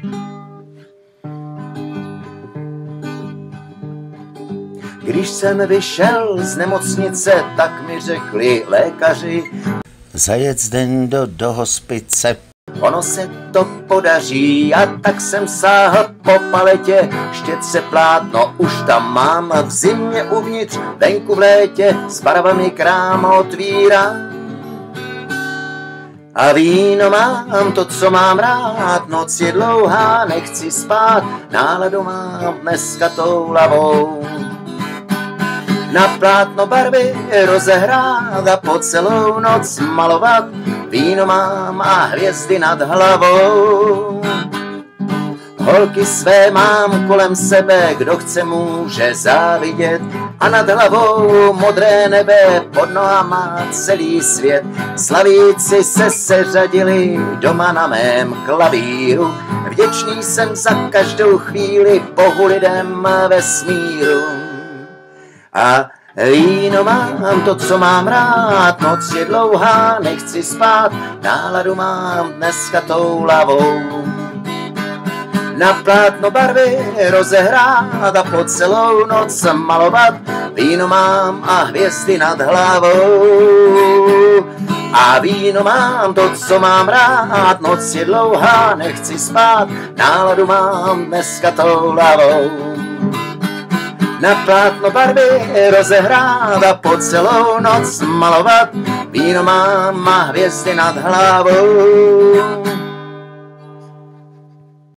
Když jsem vyšel z nemocnice, tak mi řekli lékaři, zajet den do hospice, ono se to podaří. A tak jsem sáhl po paletě, štětce plátno už tam mám, v zimě uvnitř, venku v létě, s barvami krám otvírám. A víno mám, to, co mám rád, noc je dlouhá, nechci spát, náladu mám dneska toulavou. Na plátno barvy rozehrát a po celou noc malovat, víno mám a hvězdy nad hlavou. Holky své mám kolem sebe, kdo chce může závidět, a nad hlavou modré nebe, pod nohama celý svět. Slavíci se seřadili doma na mém klavíru, vděčný jsem za každou chvíli Bohu, lidem, vesmíru. A víno mám, to, co mám rád, noc je dlouhá, nechci spát, náladu mám dneska toulavou. Na plátno barvy rozehrát a po celou noc malovat, víno mám a hvězdy nad hlavou. A víno mám, to, co mám rád, noc je dlouhá, nechci spát, náladu mám dneska toulavou. Na plátno barvy rozehrát a po celou noc malovat, víno mám a hvězdy nad hlavou.